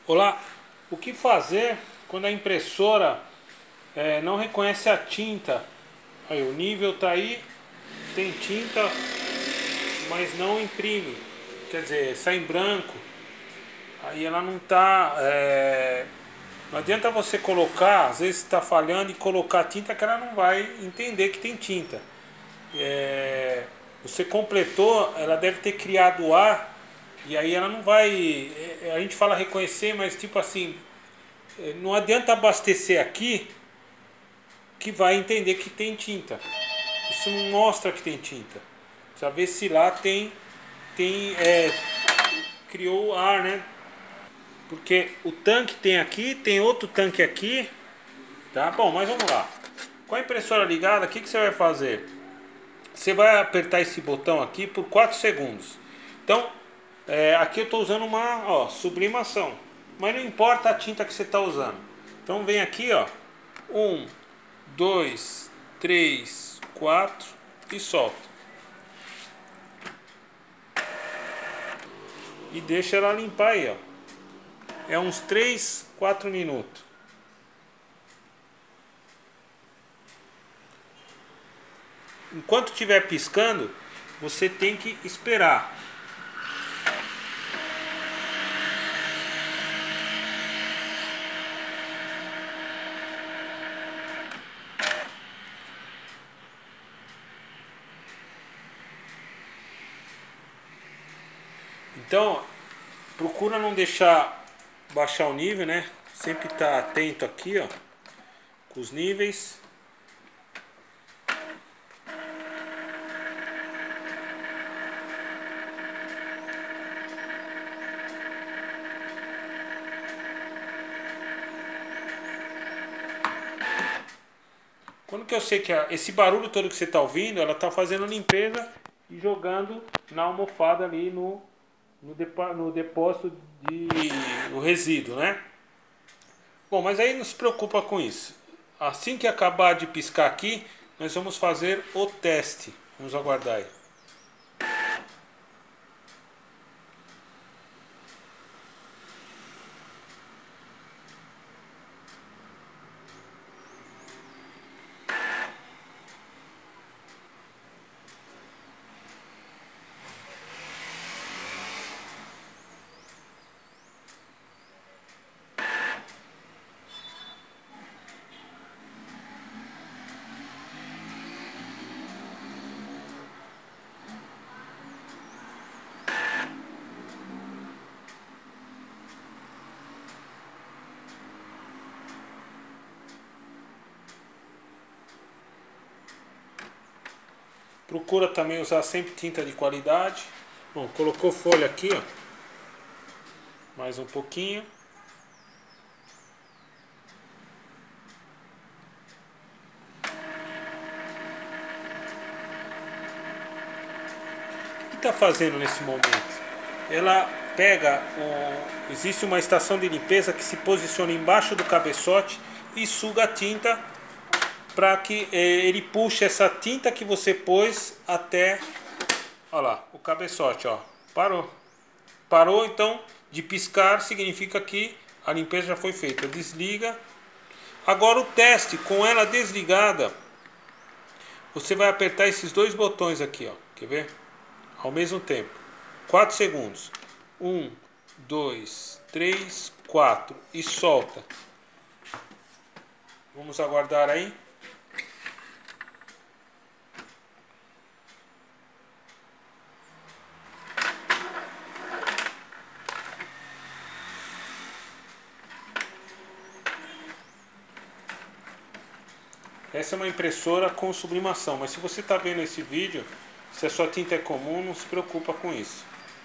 Olá, o que fazer quando a impressora não reconhece a tinta? Aí, o nível está aí, tem tinta, mas não imprime. Quer dizer, sai em branco. Aí ela não está. Não adianta você colocar, às vezes está falhando e colocar tinta que ela não vai entender que tem tinta. Você completou, ela deve ter criado o ar e aí ela não vai. A gente fala reconhecer, mas tipo assim, não adianta abastecer aqui que vai entender que tem tinta. Isso não mostra que tem tinta. Precisa ver se lá criou o ar, né? Porque o tanque tem aqui, tem outro tanque aqui, tá? Bom, mas vamos lá. Com a impressora ligada, o que você vai fazer? Você vai apertar esse botão aqui por 4 segundos. Então, aqui eu estou usando uma sublimação. Mas não importa a tinta que você está usando. Então vem aqui, ó. 1, 2, 3, 4 e solta. E deixa ela limpar aí, ó. É uns 3, 4 minutos. Enquanto estiver piscando, você tem que esperar. Então, procura não deixar baixar o nível, né? Sempre tá atento aqui, ó, com os níveis. Quando que eu sei que esse barulho todo que você está ouvindo, ela está fazendo limpeza e jogando na almofada ali no depósito de o resíduo, né? Bom, mas aí não se preocupa com isso. Assim que acabar de piscar aqui, nós vamos fazer o teste. Vamos aguardar aí. Procura também usar sempre tinta de qualidade. Bom, colocou folha aqui, ó. Mais um pouquinho. O que está fazendo nesse momento? Ela pega, existe uma estação de limpeza que se posiciona embaixo do cabeçote e suga a tinta para que ele puxe essa tinta que você pôs até, olha lá, o cabeçote, ó, parou. Então de piscar significa que a limpeza já foi feita. Desliga. Agora o teste com ela desligada, você vai apertar esses dois botões aqui, ó, quer ver? Ao mesmo tempo, 4 segundos, 1, 2, 3, 4 e solta. Vamos aguardar aí. Essa é uma impressora com sublimação, mas se você está vendo esse vídeo, se a sua tinta é comum, não se preocupa com isso.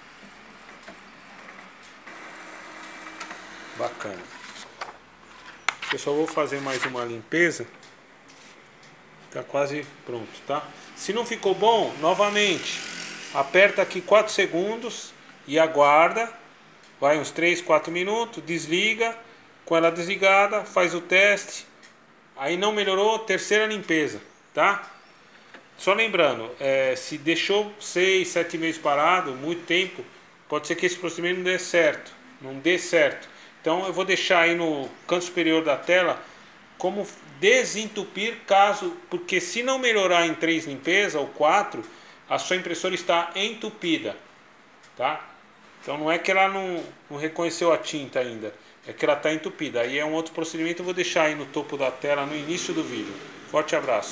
Bacana. Eu só vou fazer mais uma limpeza. Tá quase pronto, tá? Se não ficou bom, novamente, aperta aqui 4 segundos e aguarda. Vai uns 3, 4 minutos, desliga. Com ela desligada, faz o teste. Aí não melhorou, terceira limpeza, tá? Só lembrando, se deixou 6, 7 meses parado, muito tempo, pode ser que esse procedimento não dê certo. Então eu vou deixar aí no canto superior da tela como desentupir caso, porque se não melhorar em 3 limpezas ou 4, a sua impressora está entupida, tá? Então não é que ela não reconheceu a tinta ainda, é que ela está entupida. Aí é um outro procedimento, eu vou deixar aí no topo da tela no início do vídeo. Forte abraço.